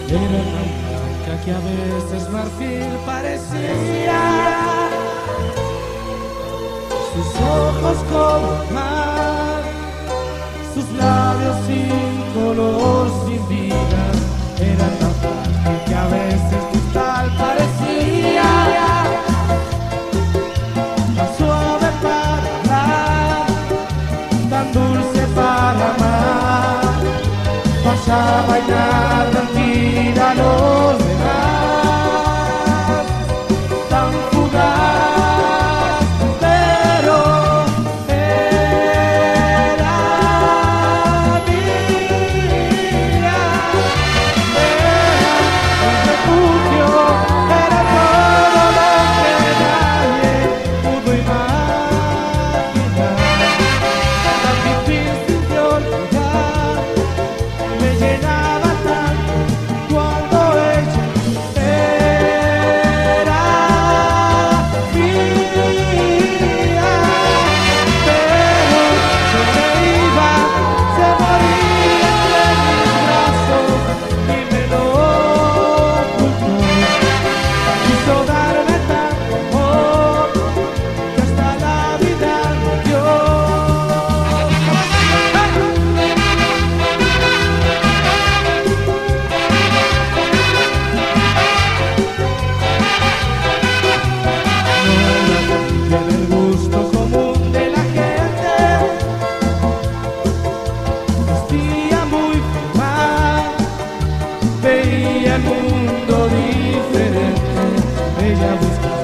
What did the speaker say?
Era tan blanca que a veces marfil parecía, sus ojos como el mar, sus labios sin color, sin vida. Era tan frágil que a veces cristal parecía, tan suave para hablar, tan dulce para amar. Vaya a bailar tranquila a los demás, tan fugaz, pero era mía. Era un refugio, era todo lo que nadie pudo imaginar. Tan difícil de olvidar, me llenaba tanto cuando ella era mía. Pero se me iba, se moría entre mis brazos y me lo ocultó. Quiso darme tanto amor que hasta la vida me dio. Tiene el gusto común de la gente, vestía muy formal, veía el mundo diferente. Ella buscaba